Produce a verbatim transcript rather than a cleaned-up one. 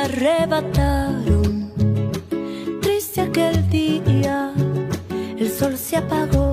arrebataron. Triste aquel día, el sol se apagó.